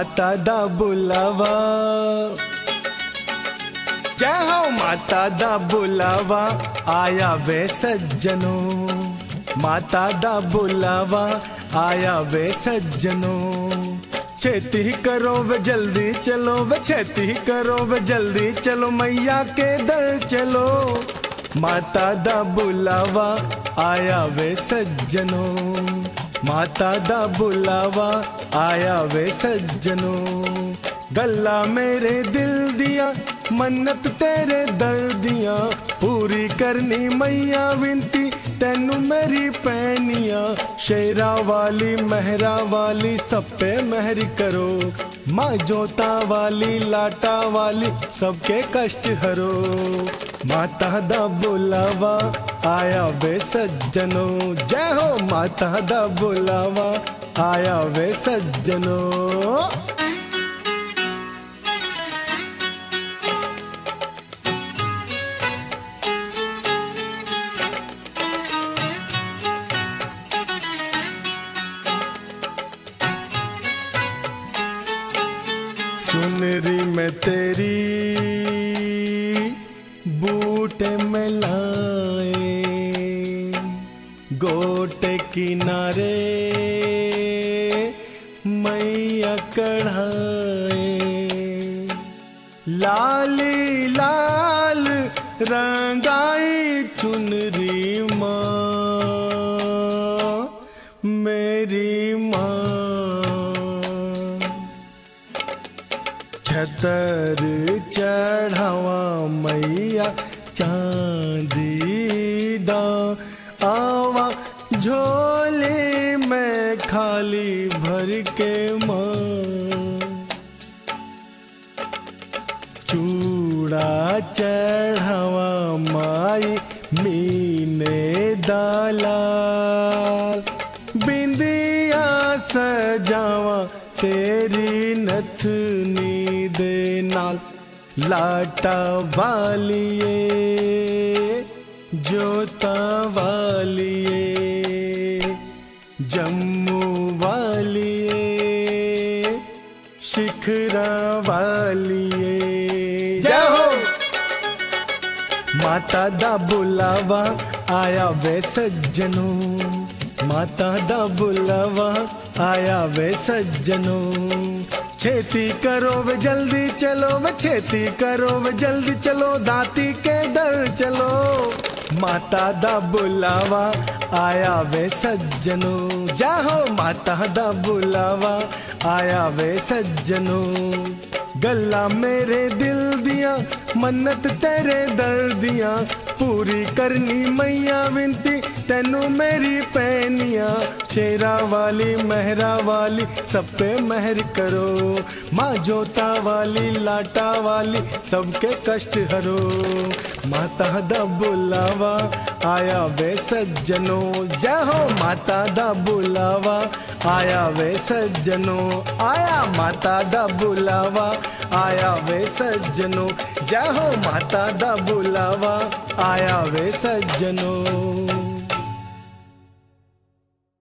माता दा बुलावा, जय हो माता दा बुलावा आया वे सज्जनों। माता दा बुलावा आया वे सज्जनों। छेती करो वे जल्दी चलो, वे छेती करो वे जल्दी चलो, मैया के दर चलो। माता दा बुलावा आया वे सज्जनों। माता दा बुलावा आया वे सज्जनों। गल्ला मेरे दिल दिया, मन्नत तेरे दर दिया, पूरी करनी मैया विनती तेनू मेरी पैनिया। शेरा वाली मेहरा वाली सब पे मेहर करो, माँ जोता वाली लाटा वाली सबके कष्ट हरो। माता दा बुलावा आया वे सज्जनों। जय हो माता दा बुलावा आया वे सज्जनों। चुनरी में तेरी बूटे में लाए, गोटे किनारे मैया कढ़ाए। लाली लाल रंगाई चुनरी माँ मेरी माँ। छतर चढ़ावा मैया चांदी दा, आवा झोली में खाली भर के माँ। चूड़ा चढ़ावा माई मीने दालाल, बिंदिया सजावा तेरी नथनी दे नाल। लाटा वालिए जोता वालिए, जम्मू वालिए शिखरा वालिए। जय हो माता दा बुलावा आया वे सज्जनों। माता दा बुलावा आया वे सज्जनों। छेती करो वे जल्दी चलो, वे छेती करो वे जल्दी चलो, दाती के दर चलो। माता दा बुलावा आया वे सज्जनों। जय हो माता दा बुलावा आया वे सज्जनों। गल्ला मेरे दिल दिया, मन्नत तेरे दर दिया, पूरी करनी मैया विनती तेनू मेरी पैनिया। शेरा वाली मेहरा वाली सब पे मेहर करो, माँ जोता वाली लाटा वाली सबके कष्ट हरो। माता दा बुलावा आया वे सज्जनों। जय हो माता दा बुलावा आया वे सज्जनों। आया माता दा बुलावा आया वे सज्जनों। जय हो माता दा बुलावा आया वे सज्जनों।